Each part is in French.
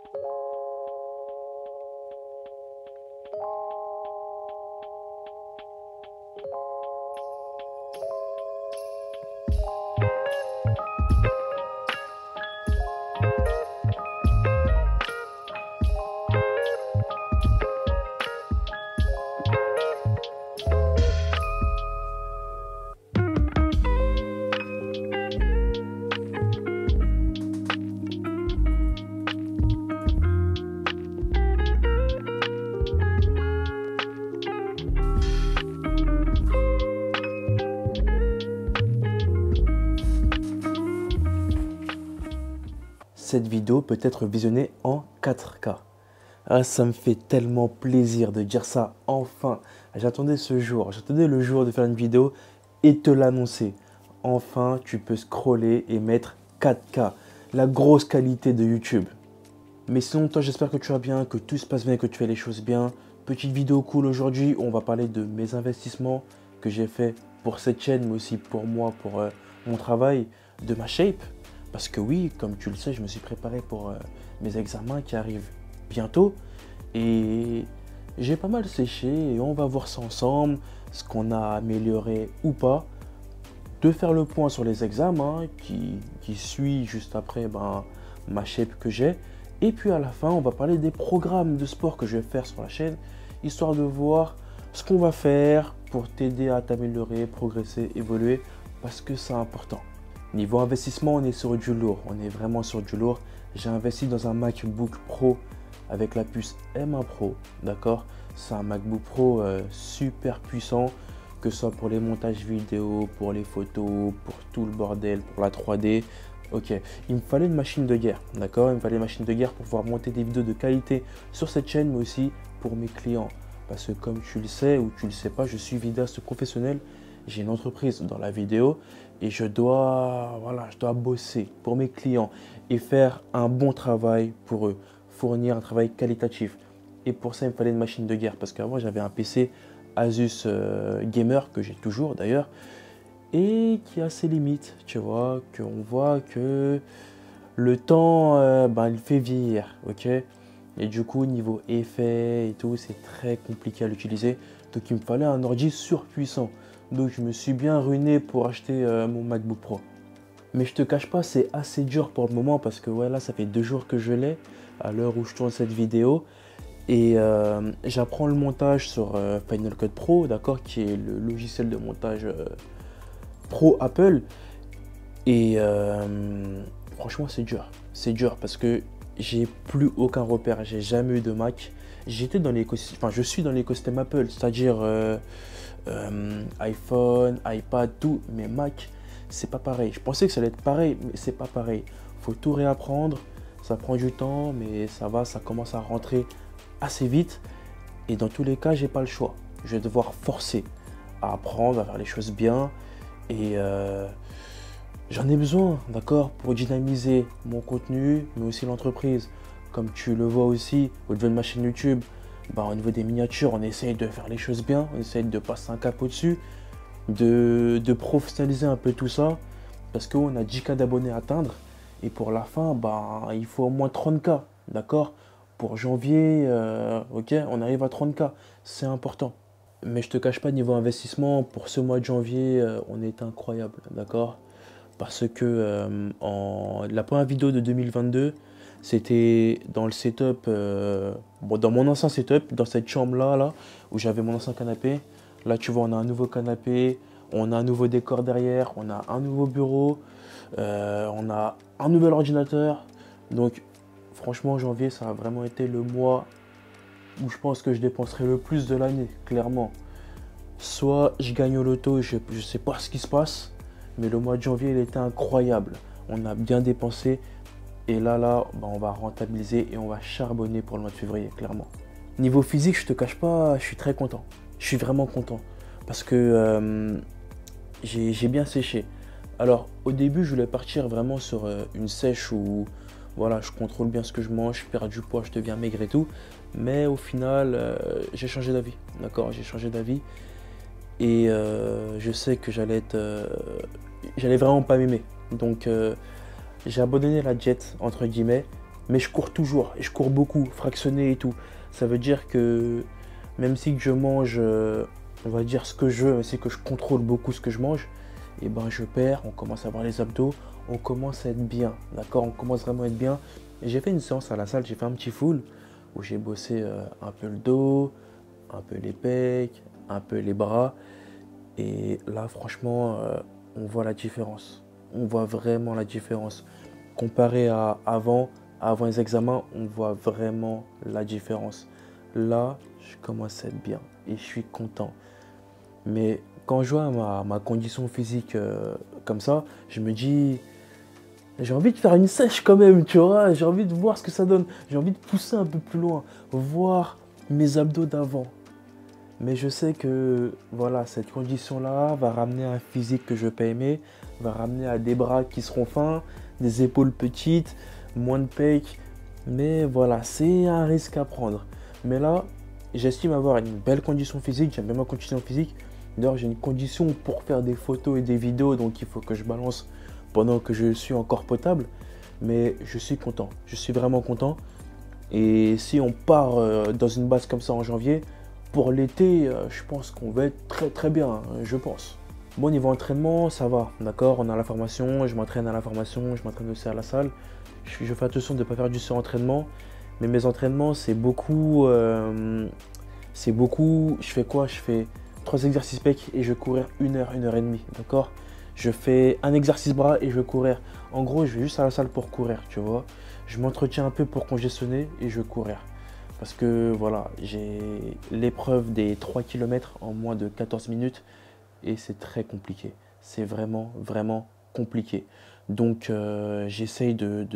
Cette vidéo peut être visionnée en 4K. Ah, ça me fait tellement plaisir de dire ça enfin. J'attendais ce jour, j'attendais le jour de faire une vidéo et te l'annoncer. Enfin, tu peux scroller et mettre 4K, la grosse qualité de YouTube. Mais sinon, toi, j'espère que tu vas bien, que tout se passe bien, que tu fais les choses bien. Petite vidéo cool aujourd'hui, on va parler de mes investissements que j'ai fait pour cette chaîne, mais aussi pour moi, pour mon travail, de ma shape. Parce que oui, comme tu le sais, je me suis préparé pour mes examens qui arrivent bientôt. Et j'ai pas mal séché et on va voir ça ensemble, ce qu'on a amélioré ou pas. De faire le point sur les examens qui suit juste après ma shape que j'ai. Et puis à la fin, on va parler des programmes de sport que je vais faire sur la chaîne, histoire de voir ce qu'on va faire pour t'aider à t'améliorer, progresser, évoluer, parce que c'est important. Niveau investissement, on est sur du lourd, on est vraiment sur du lourd. J'ai investi dans un MacBook Pro avec la puce M1 Pro, d'accord? C'est un MacBook Pro super puissant, que ce soit pour les montages vidéo, pour les photos, pour tout le bordel, pour la 3D. Ok, il me fallait une machine de guerre, d'accord? Il me fallait une machine de guerre pour pouvoir monter des vidéos de qualité sur cette chaîne, mais aussi pour mes clients. Parce que comme tu le sais ou tu le sais pas, je suis vidéaste professionnel. J'ai une entreprise dans la vidéo et je dois bosser pour mes clients et faire un bon travail pour eux, fournir un travail qualitatif. Et pour ça, il me fallait une machine de guerre parce qu'avant, j'avais un PC Asus Gamer, que j'ai toujours d'ailleurs, et qui a ses limites, tu vois, qu'on voit que le temps, il fait vieillir, ok? Et du coup, niveau effet et tout, c'est très compliqué à l'utiliser. Donc, il me fallait un ordi surpuissant. Donc, je me suis bien ruiné pour acheter mon MacBook Pro. Mais je te cache pas, c'est assez dur pour le moment parce que ouais, là, ça fait 2 jours que je l'ai à l'heure où je tourne cette vidéo. Et j'apprends le montage sur Final Cut Pro, d'accord, qui est le logiciel de montage pro Apple. Et franchement, c'est dur. C'est dur parce que j'ai plus aucun repère. J'ai jamais eu de Mac. J'étais dans l'écosystème, enfin, je suis dans l'écosystème Apple, c'est-à-dire iPhone, iPad, tout. Mais Mac, c'est pas pareil. Je pensais que ça allait être pareil, mais c'est pas pareil. Faut tout réapprendre. Ça prend du temps, mais ça va, ça commence à rentrer assez vite. Et dans tous les cas, j'ai pas le choix. Je vais devoir forcer à apprendre, à faire les choses bien. Et j'en ai besoin, d'accord, pour dynamiser mon contenu, mais aussi l'entreprise. Comme tu le vois aussi au niveau de ma chaîne YouTube, au niveau des miniatures, on essaye de faire les choses bien, on essaye de passer un cap au-dessus, de professionnaliser un peu tout ça, parce qu'on a 10K d'abonnés à atteindre. Et pour la fin, il faut au moins 30K, d'accord? Pour janvier, ok, on arrive à 30K, c'est important. Mais je te cache pas, niveau investissement, pour ce mois de janvier, on est incroyable, d'accord? Parce que la première vidéo de 2022, c'était dans le setup, dans mon ancien setup, dans cette chambre-là, où j'avais mon ancien canapé. Là, tu vois, on a un nouveau canapé, on a un nouveau décor derrière, on a un nouveau bureau, on a un nouvel ordinateur. Donc, franchement, janvier, ça a vraiment été le mois où je pense que je dépenserai le plus de l'année, clairement. Soit je gagne au loto, je ne sais pas ce qui se passe, mais le mois de janvier, il était incroyable. On a bien dépensé et là, on va rentabiliser et on va charbonner pour le mois de février, clairement. Niveau physique, je te cache pas, je suis très content. Je suis vraiment content parce que j'ai bien séché. Alors, au début, je voulais partir vraiment sur une sèche où voilà, je contrôle bien ce que je mange, je perds du poids, je deviens maigre et tout. Mais au final, j'ai changé d'avis, d'accord? J'ai changé d'avis et je sais que j'allais vraiment pas m'aimer. Donc, j'ai abandonné la diète, entre guillemets, Mais je cours toujours, et je cours beaucoup, fractionné et tout. Ça veut dire que même si que je mange, on va dire ce que je veux, c'est que je contrôle beaucoup ce que je mange, et ben je perds, on commence à avoir les abdos, on commence à être bien, d'accord? On commence vraiment à être bien. Et j'ai fait une séance à la salle, j'ai fait un petit full, où j'ai bossé un peu le dos, un peu les pecs, un peu les bras. Et là, franchement, on voit la différence. On voit vraiment la différence. Comparé à avant les examens, on voit vraiment la différence. Là, je commence à être bien et je suis content. Mais quand je vois ma condition physique comme ça, je me dis, j'ai envie de faire une sèche quand même, tu vois. J'ai envie de voir ce que ça donne. J'ai envie de pousser un peu plus loin, voir mes abdos d'avant. Mais je sais que voilà, cette condition-là va ramener un physique que je peux aimer, va ramener à des bras qui seront fins, des épaules petites, moins de pecs. Mais voilà, c'est un risque à prendre. Mais là, j'estime avoir une belle condition physique, j'aime bien ma condition physique. D'ailleurs, j'ai une condition pour faire des photos et des vidéos, donc il faut que je balance pendant que je suis encore potable. Mais je suis content, je suis vraiment content. Et si on part dans une base comme ça en janvier, pour l'été, je pense qu'on va être très très bien, hein, je pense. Bon, niveau entraînement, ça va, d'accord? On a la formation, je m'entraîne à la formation, je m'entraîne aussi à la salle. Je fais attention de ne pas faire du surentraînement, mais mes entraînements, c'est beaucoup, je fais quoi? Je fais 3 exercices pecs et je vais courir 1 heure et demie, d'accord? Je fais un exercice bras et je vais courir. En gros, je vais juste à la salle pour courir, tu vois. Je m'entretiens un peu pour congestionner et je vais courir. Parce que voilà, j'ai l'épreuve des 3 km en moins de 14 minutes et c'est très compliqué. C'est vraiment, vraiment compliqué. Donc j'essaye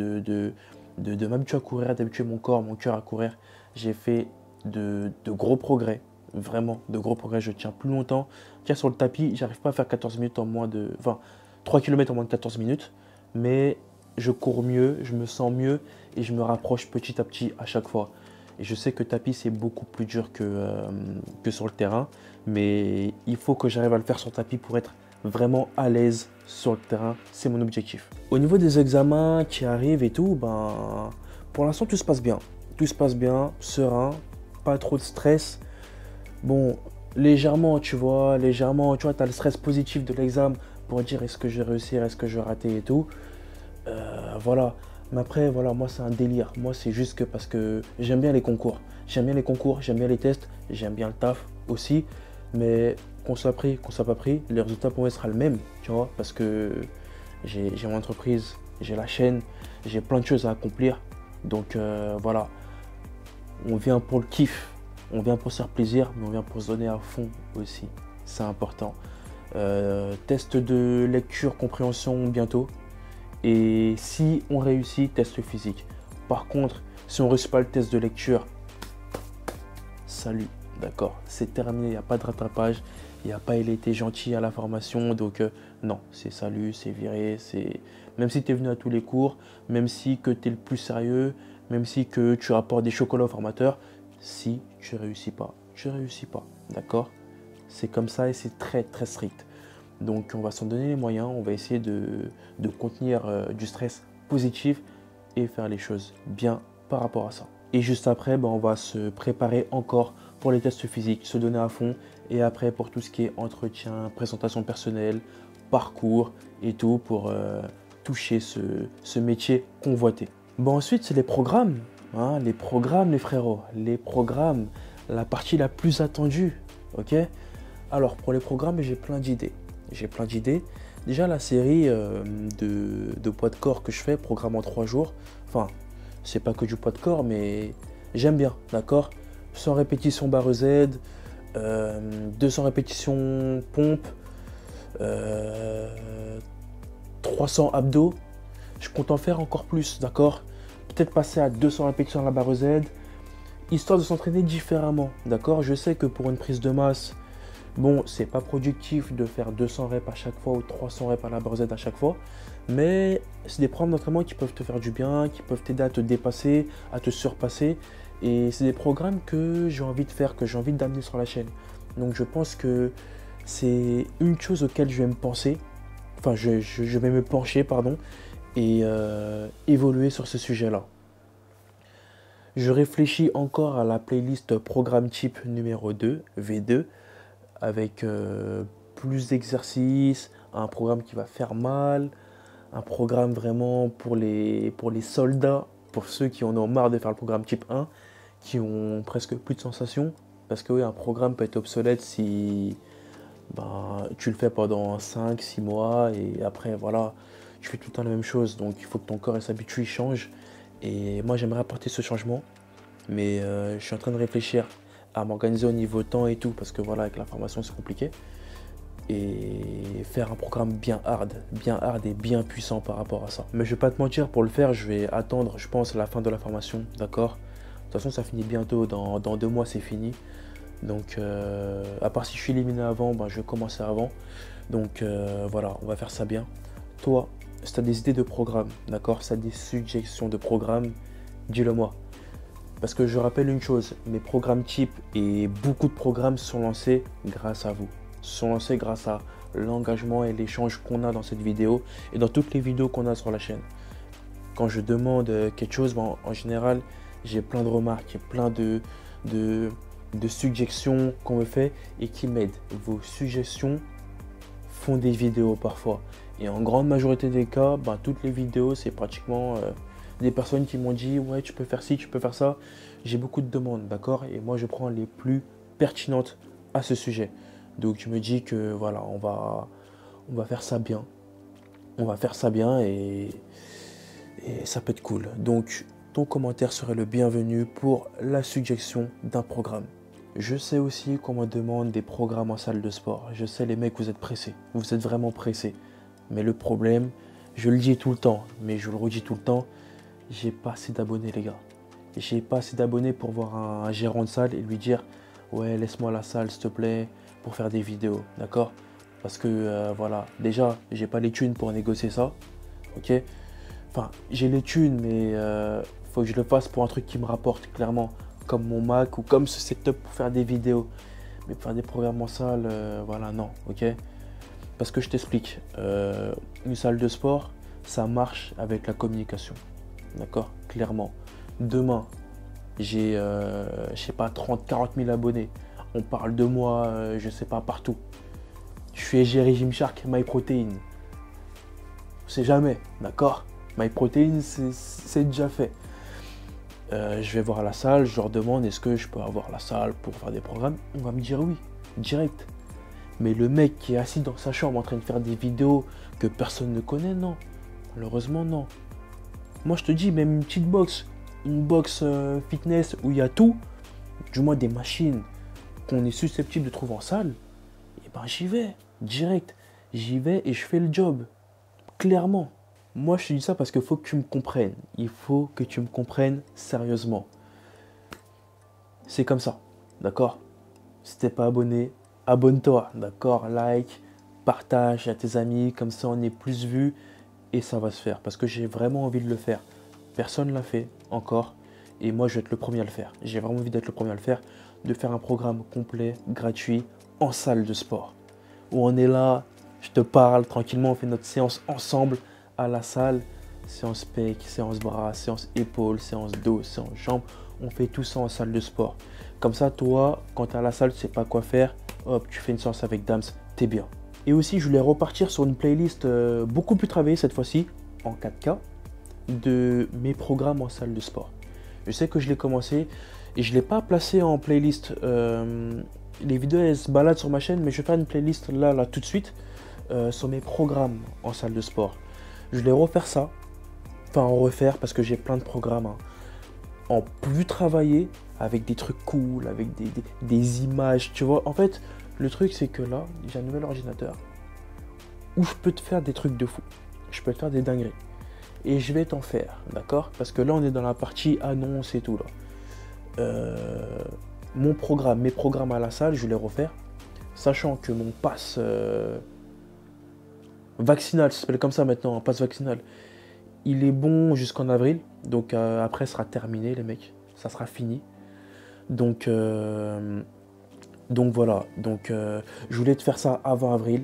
de m'habituer à courir, d'habituer mon corps, mon cœur à courir. J'ai fait de gros progrès, vraiment de gros progrès. Je tiens plus longtemps. Tiens, sur le tapis, j'arrive pas à faire 14 minutes en moins de... Enfin, 3 km en moins de 14 minutes. Mais je cours mieux, je me sens mieux et je me rapproche petit à petit à chaque fois. Et je sais que tapis, c'est beaucoup plus dur que sur le terrain. Mais il faut que j'arrive à le faire sur tapis pour être vraiment à l'aise sur le terrain. C'est mon objectif. Au niveau des examens qui arrivent et tout, ben, pour l'instant, tout se passe bien. Tout se passe bien, serein, pas trop de stress. Bon, légèrement, tu vois, tu as le stress positif de l'examen pour dire est-ce que je vais réussir, est-ce que je vais rater et tout. Voilà. Mais après, voilà, moi, c'est un délire. Moi, c'est juste que parce que j'aime bien les concours. J'aime bien les concours, j'aime bien les tests, j'aime bien le taf aussi. Mais qu'on soit pris, qu'on soit pas pris, le résultat pour moi sera le même, tu vois. Parce que j'ai mon entreprise, j'ai la chaîne, j'ai plein de choses à accomplir. Donc voilà, on vient pour le kiff, on vient pour se faire plaisir, mais on vient pour se donner à fond aussi. C'est important. Test de lecture, compréhension bientôt. Et si on réussit, test physique. Par contre, si on ne réussit pas le test de lecture, salut, d'accord, c'est terminé, il n'y a pas de rattrapage, il n'y a pas il était gentil à la formation, donc non, c'est salut, c'est viré, c'est... Même si tu es venu à tous les cours, même si que tu es le plus sérieux, même si que tu rapportes des chocolats au formateur, si tu réussis pas, d'accord? C'est comme ça et c'est très très strict. Donc on va s'en donner les moyens, on va essayer de contenir du stress positif et faire les choses bien par rapport à ça. Et juste après, ben, on va se préparer encore pour les tests physiques, se donner à fond. Et après pour tout ce qui est entretien, présentation personnelle, parcours et tout pour toucher ce métier convoité. Bon, ensuite c'est les programmes, hein, les programmes les frérots, les programmes, la partie la plus attendue, ok? Alors pour les programmes, j'ai plein d'idées. Déjà, la série de poids de corps que je fais, programme en 3 jours, enfin, c'est pas que du poids de corps, mais j'aime bien, d'accord? 100 répétitions barre Z, 200 répétitions pompe, 300 abdos. Je compte en faire encore plus, d'accord? Peut-être passer à 200 répétitions à la barre Z, histoire de s'entraîner différemment, d'accord? Je sais que pour une prise de masse, bon, c'est pas productif de faire 200 reps à chaque fois ou 300 reps à la barre Z à chaque fois, mais c'est des programmes d'entraînement qui peuvent te faire du bien, qui peuvent t'aider à te dépasser, à te surpasser. Et c'est des programmes que j'ai envie de faire, que j'ai envie d'amener sur la chaîne. Donc je pense que c'est une chose auquel je vais me penser, enfin je vais me pencher, pardon, et évoluer sur ce sujet-là. Je réfléchis encore à la playlist programme type numéro 2, V2, avec plus d'exercices, un programme qui va faire mal, un programme vraiment pour les soldats, pour ceux qui en ont marre de faire le programme type 1, qui ont presque plus de sensations. Parce que oui, un programme peut être obsolète si ben, tu le fais pendant 5 6 mois et après voilà, tu fais tout le temps la même chose. Donc il faut que ton corps s'habitue, il change. Et moi j'aimerais apporter ce changement, mais je suis en train de réfléchir à m'organiser au niveau temps et tout, parce que voilà, avec la formation c'est compliqué. Et faire un programme bien hard et bien puissant par rapport à ça. Mais je vais pas te mentir, pour le faire, je vais attendre, je pense, la fin de la formation, d'accord? De toute façon, ça finit bientôt, dans 2 mois, c'est fini. Donc, à part si je suis éliminé avant, ben, je vais commencer avant. Donc, voilà, on va faire ça bien. Toi, si tu as des idées de programme, d'accord? Si tu as des suggestions de programme, dis-le moi. Parce que je rappelle une chose, mes programmes type et beaucoup de programmes sont lancés grâce à vous. Sont lancés grâce à l'engagement et l'échange qu'on a dans cette vidéo et dans toutes les vidéos qu'on a sur la chaîne. Quand je demande quelque chose, bon, en général, j'ai plein de remarques, plein de suggestions qu'on me fait et qui m'aident. Vos suggestions font des vidéos parfois. Et en grande majorité des cas, ben, toutes les vidéos, c'est pratiquement des personnes qui m'ont dit « Ouais, tu peux faire ci, tu peux faire ça ». J'ai beaucoup de demandes, d'accord? Et moi, je prends les plus pertinentes à ce sujet. Donc, je me dis que voilà, on va faire ça bien. On va faire ça bien et ça peut être cool. Donc, ton commentaire serait le bienvenu pour la suggestion d'un programme. Je sais aussi qu'on me demande des programmes en salle de sport. Je sais, les mecs, vous êtes pressés. Vous êtes vraiment pressés. Mais le problème, je le dis tout le temps, mais je le redis tout le temps, j'ai pas assez d'abonnés, les gars. J'ai pas assez d'abonnés pour voir un gérant de salle et lui dire « Ouais, laisse-moi la salle, s'il te plaît, pour faire des vidéos. » D'accord? Parce que, voilà, déjà, j'ai pas les thunes pour négocier ça. Ok? Enfin, j'ai les thunes, mais faut que je le fasse pour un truc qui me rapporte, clairement. Comme mon Mac ou comme ce setup pour faire des vidéos. Mais pour faire des programmes en salle, voilà, non, ok? Parce que je t'explique, une salle de sport, ça marche avec la communication. D'accord? Clairement. Demain, j'ai, je sais pas, 30 40 000 abonnés. On parle de moi, je sais pas, partout. Je suis égérie Gymshark, MyProtein. On sait jamais, d'accord? MyProtein, c'est déjà fait. Je vais voir la salle, je leur demande est-ce que je peux avoir la salle pour faire des programmes. On va me dire oui, direct. Mais le mec qui est assis dans sa chambre en train de faire des vidéos que personne ne connaît, non. Malheureusement, non. Moi, je te dis, même une box fitness où il y a tout, du moins des machines qu'on est susceptible de trouver en salle, et ben j'y vais, direct. J'y vais et je fais le job. Clairement. Moi, je te dis ça parce qu'il faut que tu me comprennes. Il faut que tu me comprennes sérieusement. C'est comme ça, d'accord? Si t'es pas abonné, abonne-toi, d'accord? Like, partage à tes amis, comme ça on est plus vu et ça va se faire. Parce que j'ai vraiment envie de le faire. Personne ne l'a fait encore et moi je vais être le premier à le faire. J'ai vraiment envie d'être le premier à le faire, de faire un programme complet, gratuit, en salle de sport. Où on est là, je te parle tranquillement, on fait notre séance ensemble à la salle. Séance pec, séance bras, séance épaules, séance dos, séance jambes. On fait tout ça en salle de sport. Comme ça, toi, quand tu es à la salle, tu sais pas quoi faire, hop, tu fais une séance avec Dams, t'es bien. Et aussi, je voulais repartir sur une playlist beaucoup plus travaillée cette fois-ci, en 4K, de mes programmes en salle de sport. Je sais que je l'ai commencé et je ne l'ai pas placé en playlist. Les vidéos, elles se baladent sur ma chaîne, mais je vais faire une playlist là tout de suite sur mes programmes en salle de sport. Je vais refaire ça, enfin en refaire parce que j'ai plein de programmes en plus travaillé avec des trucs cool, avec des images, tu vois. En fait, le truc c'est que là, j'ai un nouvel ordinateur où je peux te faire des trucs de fou. Je peux te faire des dingueries. Et je vais t'en faire, d'accord? Parce que là, on est dans la partie annonce et tout là. Mon programme, mes programmes à la salle, je vais les refaire. Sachant que mon pass vaccinal, ça s'appelle comme ça maintenant, un pass vaccinal, il est bon jusqu'en avril. Donc après, ce sera terminé, les mecs. Ça sera fini. Donc voilà. Donc je voulais te faire ça avant avril.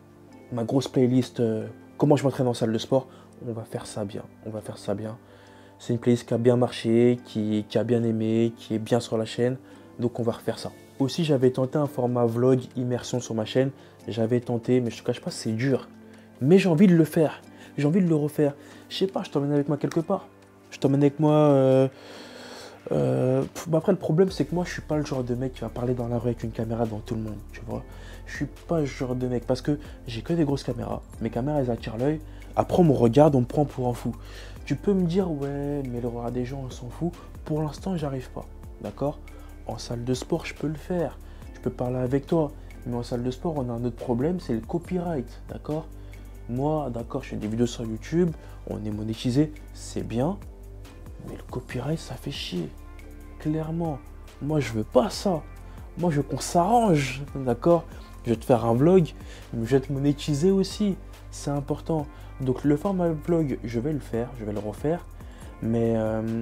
Ma grosse playlist, comment je m'entraîne en salle de sport. On va faire ça bien. On va faire ça bien. C'est une playlist qui a bien marché, qui a bien aimé, qui est bien sur la chaîne. Donc on va refaire ça. Aussi, j'avais tenté un format vlog immersion sur ma chaîne. J'avais tenté, mais je te cache pas, c'est dur. Mais j'ai envie de le faire. J'ai envie de le refaire. Je sais pas, je t'emmène avec moi quelque part. Je t'emmène avec moi. Après, le problème, c'est que moi, je suis pas le genre de mec qui va parler dans la rue avec une caméra devant tout le monde, tu vois. Je suis pas ce genre de mec parce que j'ai que des grosses caméras. Mes caméras, elles attirent l'œil. Après, on me regarde, on me prend pour un fou. Tu peux me dire, ouais, mais le regard des gens, on s'en fout. Pour l'instant, j'arrive pas, d'accord? En salle de sport, je peux le faire. Je peux parler avec toi. Mais en salle de sport, on a un autre problème, c'est le copyright, d'accord? Moi, d'accord, je fais des vidéos sur YouTube, on est monétisé, c'est bien. Mais le copyright, ça fait chier. Clairement. Moi, je veux pas ça. Moi, je veux qu'on s'arrange. D'accord? Je vais te faire un vlog, mais je vais te monétiser aussi. C'est important. Donc, le format vlog, je vais le faire. Je vais le refaire. Mais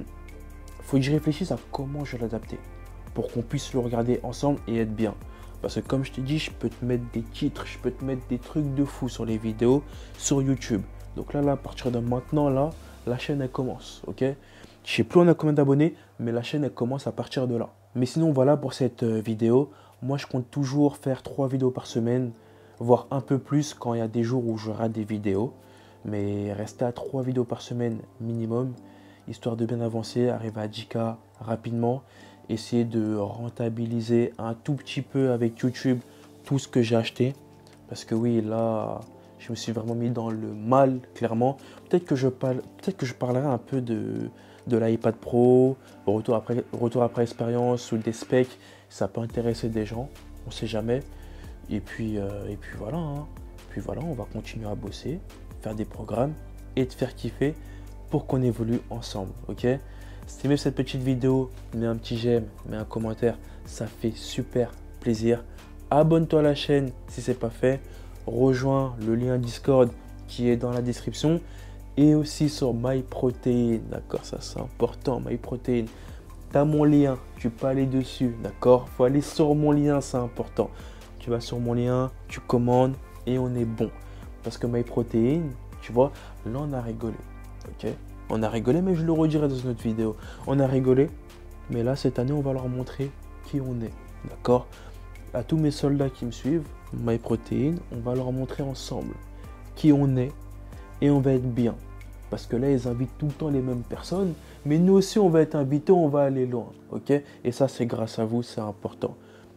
faut que je réfléchisse à comment je vais l'adapter. Pour qu'on puisse le regarder ensemble et être bien. Parce que comme je t'ai dit, je peux te mettre des titres, je peux te mettre des trucs de fou sur les vidéos sur YouTube. Donc là, à partir de maintenant, là, la chaîne, elle commence, ok? Je sais plus on a combien d'abonnés, mais la chaîne, elle commence à partir de là. Mais sinon, voilà pour cette vidéo. Moi, je compte toujours faire 3 vidéos par semaine, voire un peu plus quand il y a des jours où je rate des vidéos. Mais rester à 3 vidéos par semaine minimum, histoire de bien avancer, arriver à 10K rapidement. Essayer de rentabiliser un tout petit peu avec YouTube tout ce que j'ai acheté. Parce que oui, là, je me suis vraiment mis dans le mal, clairement. Peut-être que je parlerai un peu de l'iPad Pro, retour après expérience ou des specs. Ça peut intéresser des gens, on ne sait jamais. Et puis voilà, hein. Puis voilà, on va continuer à bosser, faire des programmes et te faire kiffer pour qu'on évolue ensemble, ok? Si tu aimais cette petite vidéo, mets un petit j'aime, mets un commentaire, ça fait super plaisir. Abonne-toi à la chaîne si ce n'est pas fait. Rejoins le lien Discord qui est dans la description et aussi sur MyProtein, d'accord? Ça c'est important, MyProtein. Tu as mon lien, tu peux aller dessus, d'accord? Il faut aller sur mon lien, c'est important. Tu vas sur mon lien, tu commandes et on est bon. Parce que MyProtein, tu vois, là on a rigolé, ok? On a rigolé, mais je le redirai dans une autre vidéo. On a rigolé, mais là, cette année, on va leur montrer qui on est. D'accord? À tous mes soldats qui me suivent, MyProtein, on va leur montrer ensemble qui on est et on va être bien. Parce que là, ils invitent tout le temps les mêmes personnes, mais nous aussi, on va être invités, on va aller loin. Ok? Et ça, c'est grâce à vous, c'est important.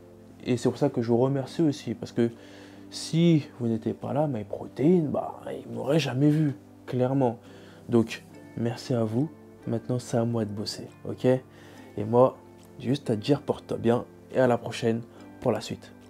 Et c'est pour ça que je vous remercie aussi, parce que si vous n'étiez pas là, MyProtein, bah, ils ne m'auraient jamais vu, clairement. Donc, merci à vous. Maintenant, c'est à moi de bosser, ok? Et moi, j'ai juste à te dire porte-toi bien et à la prochaine pour la suite.